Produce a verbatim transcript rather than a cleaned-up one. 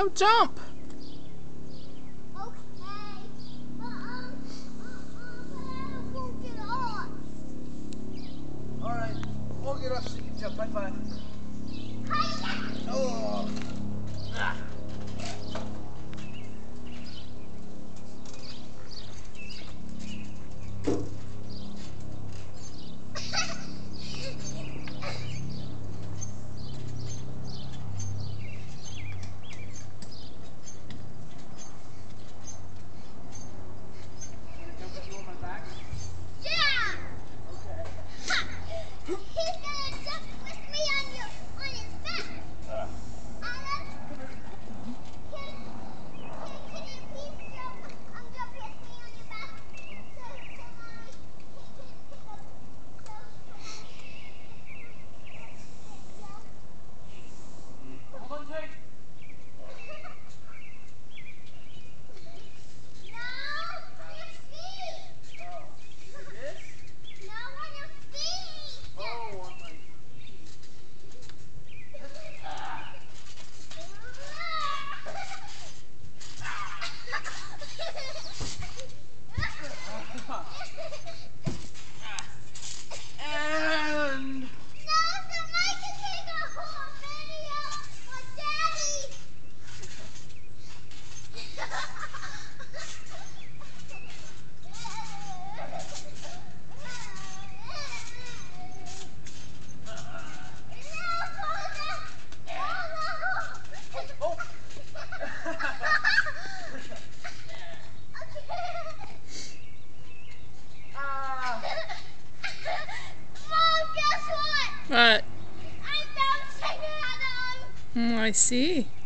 No, jump! Okay. But, um, uh, uh, but I won't get off. Alright, we'll get off so you can jump. High five. Hiya! Oh! Ah. Yeah! Okay. Ha! He's gonna jump with me on your on his back. Uh. Alan, can, can, can you please jump um, jump with me on your back so so mommy can, can pick up so so mommy Hold on tight. No, on your feet. Oh, like this? No, on your feet. Oh, on my feet. Ah. And No, somebody can take a whole video of Daddy. oh. Ah. Mom, guess what? What? I'm bouncing out of Mm, I see.